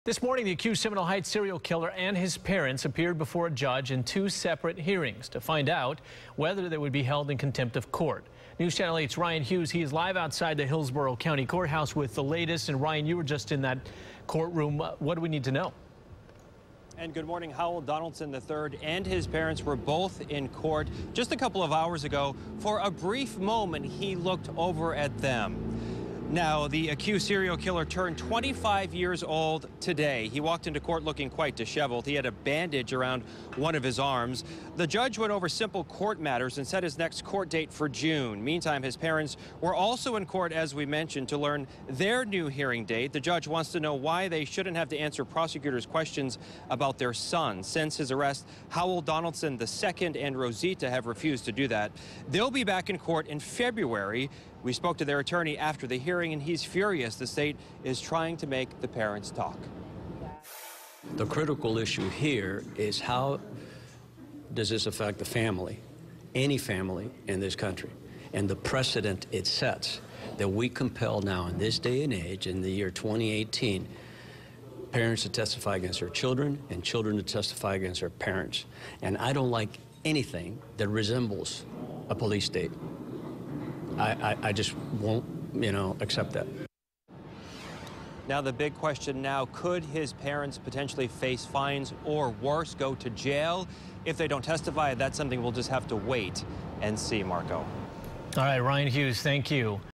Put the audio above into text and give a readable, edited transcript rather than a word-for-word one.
This morning, the accused Seminole Heights serial killer and his parents appeared before a judge in two separate hearings to find out whether they would be held in contempt of court. News Channel 8's Ryan Hughes, he is live outside the Hillsborough County Courthouse with the latest. And Ryan, you were just in that courtroom. What do we need to know? And good morning. Howell Donaldson III and his parents were both in court just a couple of hours ago. For a brief moment, he looked over at them. Now, the accused serial killer turned 25 years old today. He walked into court looking quite disheveled. He had a bandage around one of his arms. The judge went over simple court matters and set his next court date for June. Meantime, his parents were also in court, as we mentioned, to learn their new hearing date. The judge wants to know why they shouldn't have to answer prosecutors' questions about their son. Since his arrest, Howell Donaldson II and Rosita have refused to do that. They'll be back in court in February. We spoke to their attorney after the hearing, and he's furious the state is trying to make the parents talk. The critical issue here is how does this affect the family, any family in this country, and the precedent it sets that we compel now in this day and age, in the year 2018, parents to testify against their children and children to testify against their parents. And I don't like anything that resembles a police state. I just won't, accept that. Now, the big question now, could his parents potentially face fines or worse, go to jail if they don't testify? That's something we'll just have to wait and see, Marco. All right, Ryan Hughes, thank you.